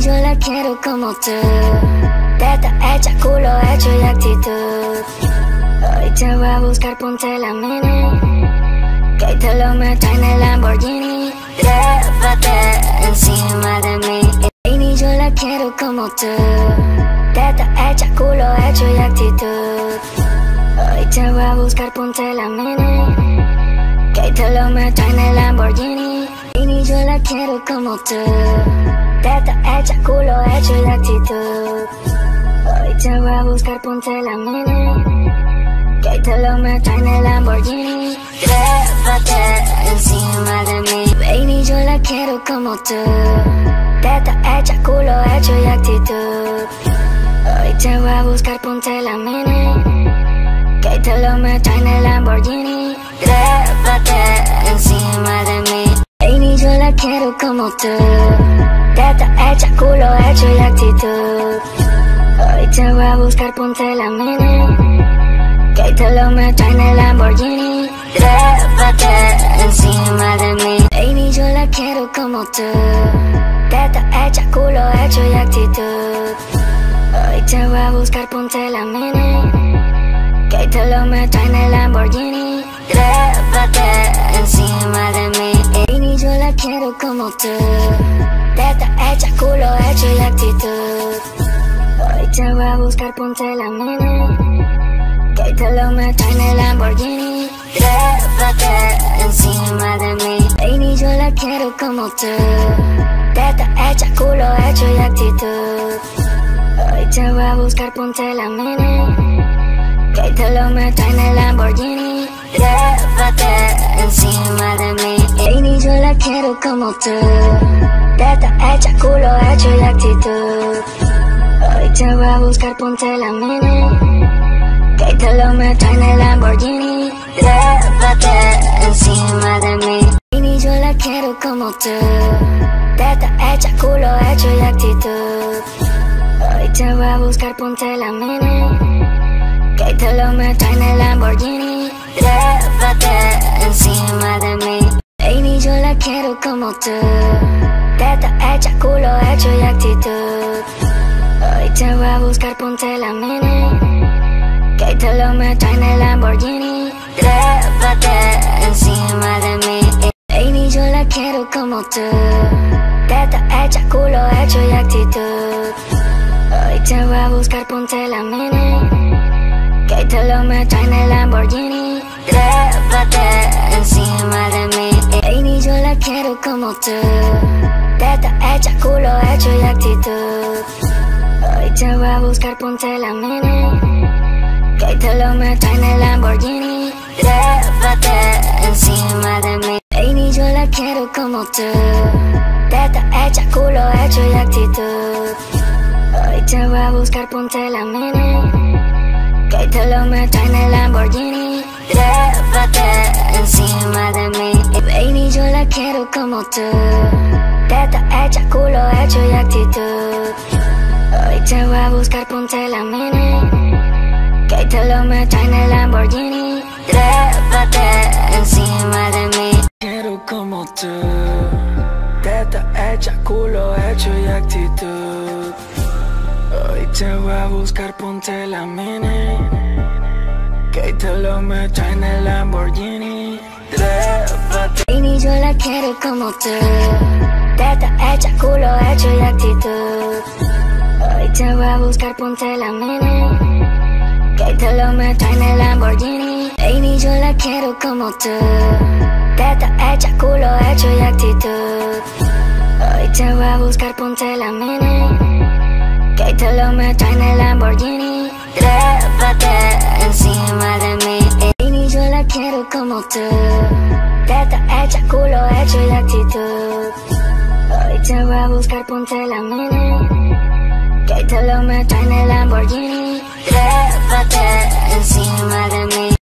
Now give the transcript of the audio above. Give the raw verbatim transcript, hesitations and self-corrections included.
yo la quiero como tú. Teta hecha, culo hecho y actitud. Hoy te voy a buscar, ponte la mini, que te lo meto en el Lamborghini. Trépate encima de mí. Baby, yo la quiero como tú. Teta hecha, culo hecho y actitud. Hoy te voy a buscar, ponte la mini, que te lo meto en el Lamborghini. Baby, yo la quiero como tú. Teta hecha, culo hecho y actitud. Hoy te voy a buscar, ponte la mini, que te lo meto en el Lamborghini. Trépate encima de mí. Baby, yo la quiero como tú. Teta hecha, culo hecho y actitud. Hoy te voy a buscar, ponte la mini, que te lo meto en el Lamborghini. Trépate encima de mí. Baby, yo la quiero como tú. Teta hecha, culo hecho y actitud. Hoy te voy a buscar, ponte la mini, que te lo meto en el Lamborghini. Trépate encima de mí. Baby, yo la quiero como tú. Teta hecha, culo hecho y actitud. Hoy te voy a buscar, ponte la mini, que te lo meto en el Lamborghini. Trépate encima de mí. Baby, yo la quiero como tú. Teta hecha, culo hecho y actitud. Hoy te voy a buscar, ponte la mini, que te lo meto en el Lamborghini. Trépate encima de mí. Baby, yo la quiero como tú. Teta hecha, culo hecho y actitud. Hoy te voy a buscar, ponte la mini, que te lo meto en el Lamborghini. Trépate encima de mí. Baby, yo la quiero como tú. Teta hecha, culo hecho y actitud. Hoy te voy a buscar, ponte la mini, que te lo meto en el Lamborghini. Trépate encima de mí. Baby, yo la quiero como tú. Teta hecha, culo hecho y actitud. Hoy te voy a buscar, ponte la mini, que te lo meto en el Lamborghini. Trépate encima de mí. Baby, yo la quiero como tú. Teta hecha, culo hecho y actitud. Hoy te voy a buscar, ponte la mini, que te lo meto en el Lamborghini. Trépate encima de mí. Baby, yo la quiero como tú. Teta hecha, culo hecho y actitud. Hoy te voy a buscar, ponte la mini, que te lo meto en el Lamborghini. Trépate encima de mí. Baby, yo la quiero como tú. Teta hecha, culo hecho y actitud. Hoy te voy a buscar, ponte la mini, que te lo meto en el Lamborghini. Trépate encima de mí. Baby, yo la quiero como tú. Teta hecha, culo hecho y actitud. Hoy te voy a buscar, ponte la mini, que te lo meto en el Lamborghini. Trépate encima de mí. Baby, yo la quiero como tú. Teta hecha, culo hecho y actitud. Hoy te voy a buscar, ponte la mini, que te lo meto en el Lamborghini. Trépate encima de mí. Quiero como tú. Teta hecha, culo hecho y actitud. Hoy te voy a buscar, ponte la mini, que te lo meto en el Lamborghini. Trépate. Baby, yo la quiero como tú. Teta hecha, culo hecho y actitud. Hoy te voy a buscar, ponte la mini, que te lo meto en el Lamborghini. Baby, yo la quiero como tú. Teta hecha, culo hecho y actitud. Hoy te voy a buscar, ponte la mini, que te lo meto en el Lamborghini. Trépate encima de mí. Baby, yo la quiero como tú. Teta hecha, culo hecho y actitud. Hoy te voy a buscar, ponte la mini, que te lo meto en el Lamborghini. Trépate encima de mí.